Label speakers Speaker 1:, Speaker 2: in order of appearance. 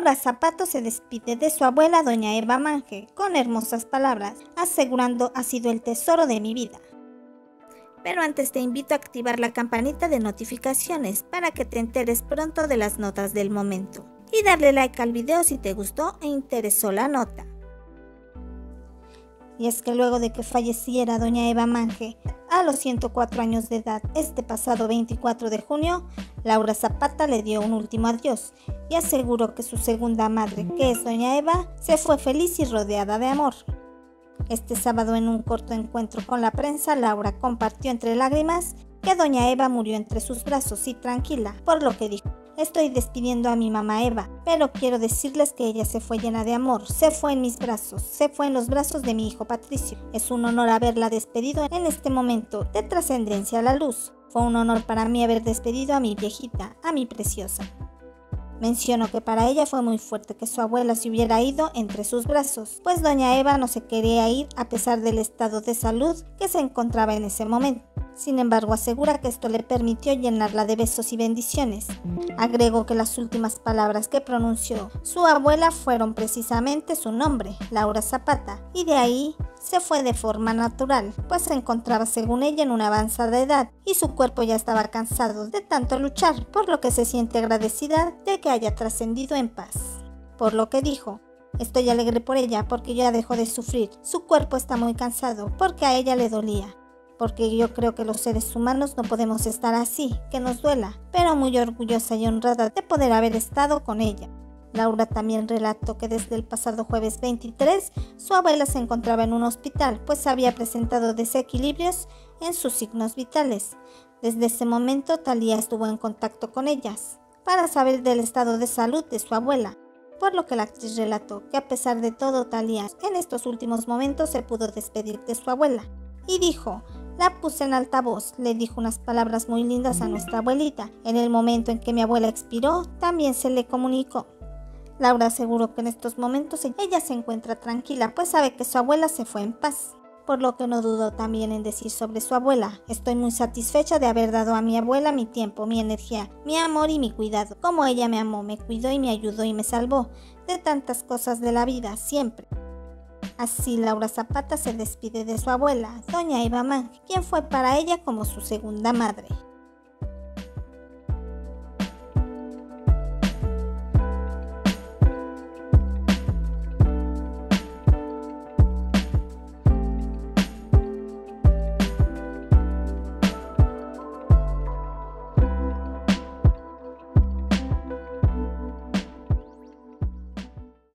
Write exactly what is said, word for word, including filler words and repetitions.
Speaker 1: Laura Zapato se despide de su abuela doña Eva Manje con hermosas palabras, asegurando: ha sido el tesoro de mi vida. Pero antes te invito a activar la campanita de notificaciones para que te enteres pronto de las notas del momento. Y darle like al video si te gustó e interesó la nota. Y es que luego de que falleciera doña Eva Manje a los ciento cuatro años de edad este pasado veinticuatro de junio, Laura Zapata le dio un último adiós y aseguró que su segunda madre, que es doña Eva, se fue feliz y rodeada de amor. Este sábado, en un corto encuentro con la prensa, Laura compartió entre lágrimas que doña Eva murió entre sus brazos y tranquila, por lo que dijo: estoy despidiendo a mi mamá Eva, pero quiero decirles que ella se fue llena de amor, se fue en mis brazos, se fue en los brazos de mi hijo Patricio. Es un honor haberla despedido en este momento de trascendencia a la luz. Fue un honor para mí haber despedido a mi viejita, a mi preciosa. Mencionó que para ella fue muy fuerte que su abuela se hubiera ido entre sus brazos, pues doña Eva no se quería ir a pesar del estado de salud que se encontraba en ese momento. Sin embargo, asegura que esto le permitió llenarla de besos y bendiciones. Agregó que las últimas palabras que pronunció su abuela fueron precisamente su nombre, Laura Zapata, y de ahí se fue de forma natural, pues se encontraba, según ella, en una avanzada edad y su cuerpo ya estaba cansado de tanto luchar, por lo que se siente agradecida de que haya trascendido en paz. Por lo que dijo: estoy alegre por ella porque ya dejó de sufrir, su cuerpo está muy cansado porque a ella le dolía. Porque yo creo que los seres humanos no podemos estar así, que nos duela, pero muy orgullosa y honrada de poder haber estado con ella. Laura también relató que desde el pasado jueves veintitrés su abuela se encontraba en un hospital, pues había presentado desequilibrios en sus signos vitales. Desde ese momento, Thalía estuvo en contacto con ellas para saber del estado de salud de su abuela, por lo que la actriz relató que a pesar de todo, Thalía en estos últimos momentos se pudo despedir de su abuela y dijo: la puse en altavoz, le dijo unas palabras muy lindas a nuestra abuelita. En el momento en que mi abuela expiró, también se le comunicó. Laura aseguró que en estos momentos ella se encuentra tranquila, pues sabe que su abuela se fue en paz. Por lo que no dudó también en decir sobre su abuela: estoy muy satisfecha de haber dado a mi abuela mi tiempo, mi energía, mi amor y mi cuidado. Como ella me amó, me cuidó y me ayudó y me salvó de tantas cosas de la vida, siempre. Así, Laura Zapata se despide de su abuela, doña Eva Manje, quien fue para ella como su segunda madre.